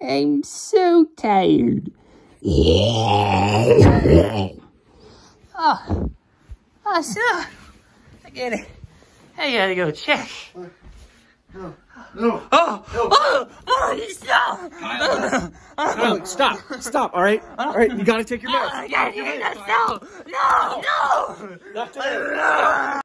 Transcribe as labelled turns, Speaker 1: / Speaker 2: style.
Speaker 1: I'm so tired. Yeah. Oh, so I gotta go check.
Speaker 2: No.
Speaker 1: Stop.
Speaker 2: Stop, all right? All right, you gotta take your meds.
Speaker 1: I gotta take it. No.